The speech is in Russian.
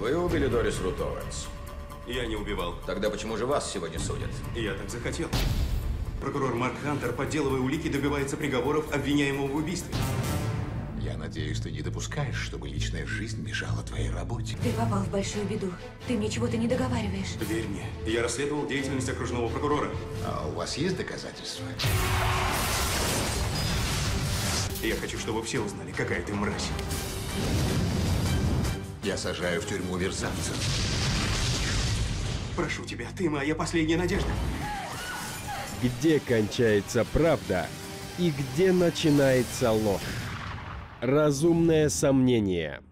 Вы убили Дорис Рутовец. Я не убивал. Тогда почему же вас сегодня судят? Я так захотел. Прокурор Марк Хантер, подделывая улики, добивается приговоров обвиняемого в убийстве. Я надеюсь, ты не допускаешь, чтобы личная жизнь мешала твоей работе. Ты попал в большую беду. Ты мне чего-то не договариваешь. Верь мне, я расследовал деятельность окружного прокурора. А у вас есть доказательства? Я хочу, чтобы все узнали, какая ты мразь. Я сажаю в тюрьму мерзавцев. Прошу тебя, ты моя последняя надежда. Где кончается правда и где начинается ложь? Разумное сомнение.